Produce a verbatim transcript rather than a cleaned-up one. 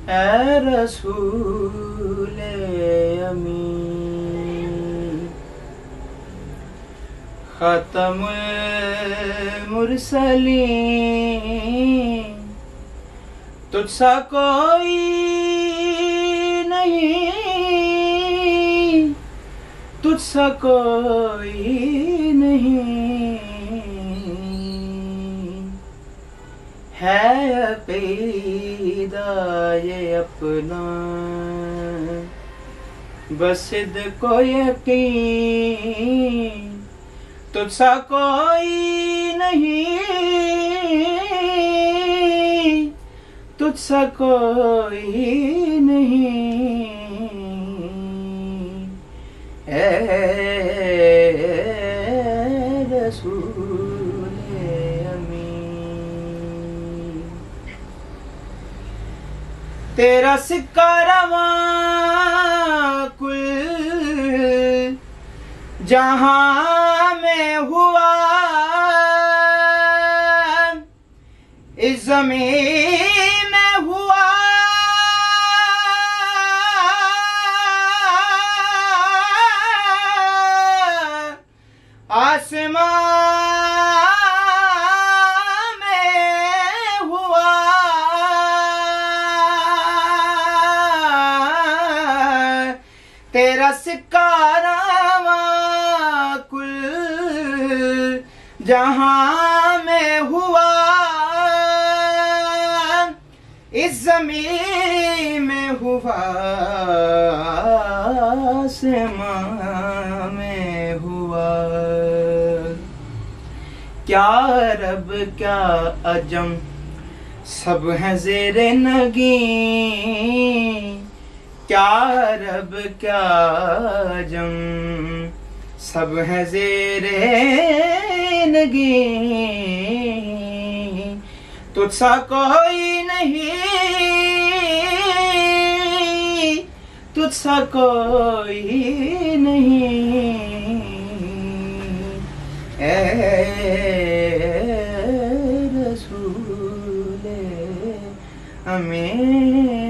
ऐ रसूले अमीन। ख़त्मुल मुरसलीन तुझसा कोई नहीं, तुझसा कोई नहीं है अक़ीदा ये अपना, बस को यकीन तुझसा कोई नहीं, तुझसा कोई नहीं ऐ रसूले अमीन। तेरा सिक्का रवां कुल जहां में हुआ, इस ज़मीन में हुआ, आसमान में हुआ, तेरा सिक्का रवां कुल जहां में हुआ, इस ज़मीन में हुआ, आसमान में हुआ। क्या अरब क्या अजम सब हैं ज़ेरे नगीं, क्या अरब क्या अजम सब हैं ज़ेरे नगीं, तुझसा कोई नहीं, तुझसा कोई नहीं ऐ रसूले अमीन।